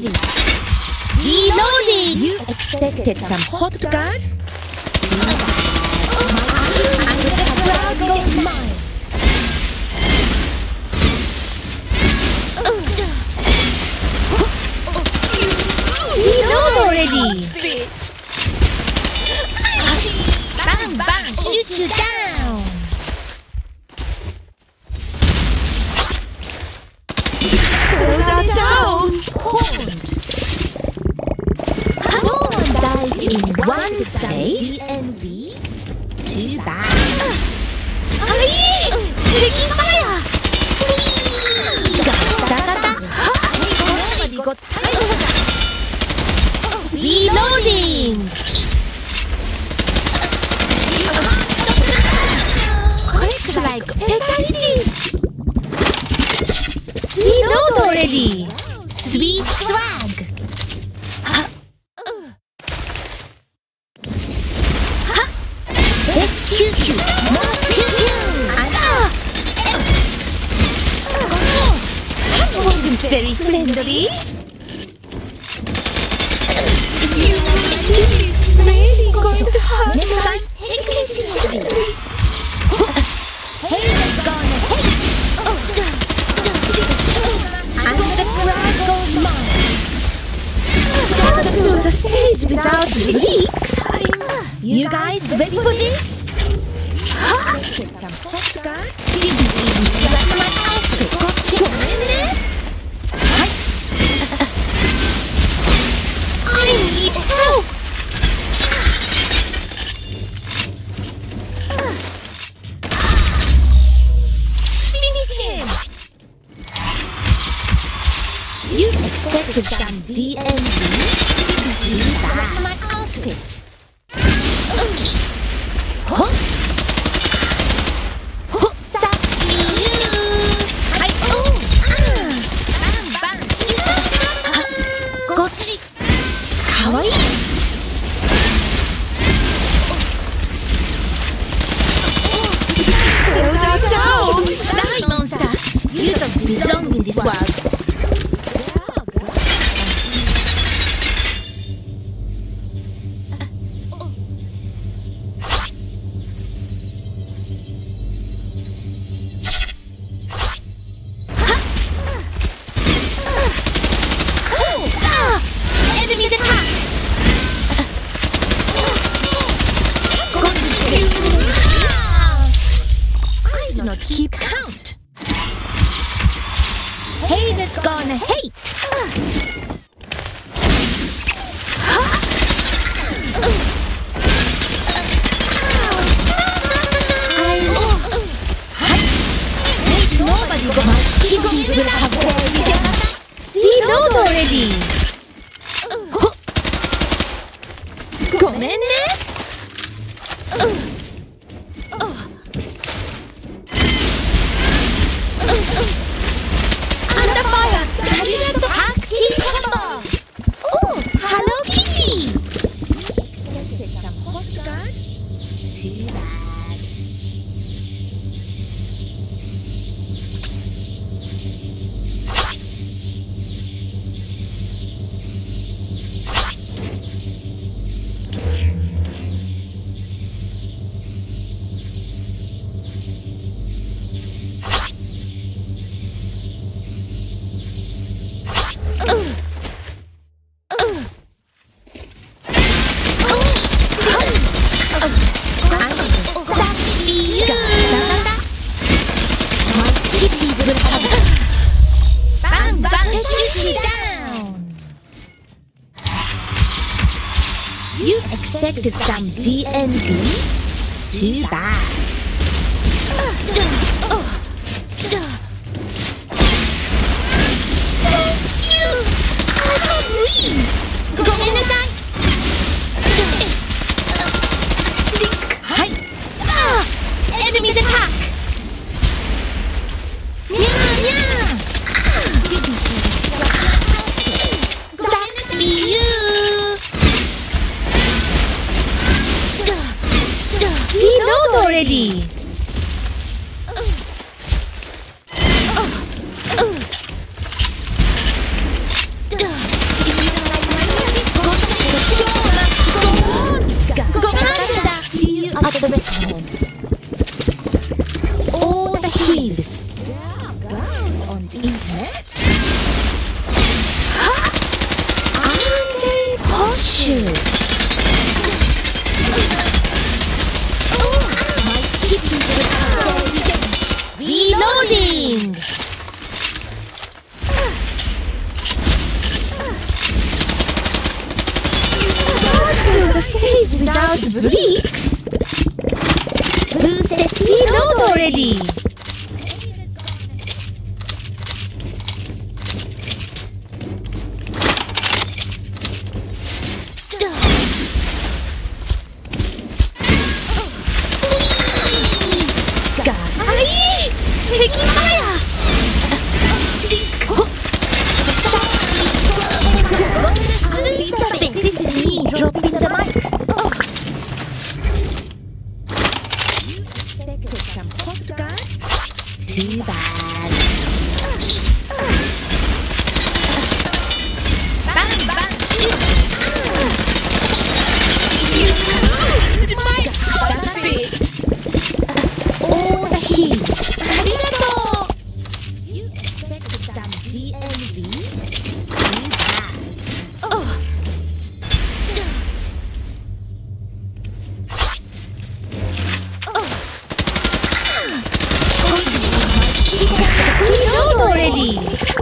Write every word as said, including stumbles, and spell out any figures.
Amazing! Reloading! You expected some hot guard? And the crowd goes mine! Reload already! Bang bang! Shoot you down! Cells are down! Hold! No one dies in one phase. D N B? Too bad. Aye! Taking fire! Nobody got tired. Reloading! Quick like fatality! Reload already! Sweet swag! Let's Q Q! More Q Q! That wasn't very friendly! This is really going to hurt! Next time, take it easy! Haters gonna hate! And the crowd goes mine! Just to the stage without leaks! You guys ready for this? Huh? Some hot guard? Didn't even sweat my outfit! Gotcha! I need help! Finish him! You expected some D N B? Please match my outfit! Huh? Huh? That's me! I oh! Ah! Bang bang! Gotcha! Kawaii! Cells are down! Die, monster! You don't belong in this world! Enemies attack! I do not keep count. Haters gonna hate. Nobody got my kiddies will have their revenge. Reload already. ごめんね。Under fire! Cadillac Husky Combo! Oh, Hello Kitty! Expected some hot guard? Too bad. You expected some D N B? Too bad. Thank you! I can't breathe! Go inside! Hi! Ah! Enemies attack! Nya nya! That's me, you! Reload already! the rest home. All the heels. Girls on the internet. Huh? Aren't they posture? Oh, my kitties are reloading. The stage without bricks? Who's the reload already? Aye! Taking fire! Stop it! This is me dropping the mic. Oh. You expected some hot gun? Too bad. Bang bang shoot! You ruined my outfit! All the heels. Arigato! You expected some D M V? Too bad. Oh. Reload already!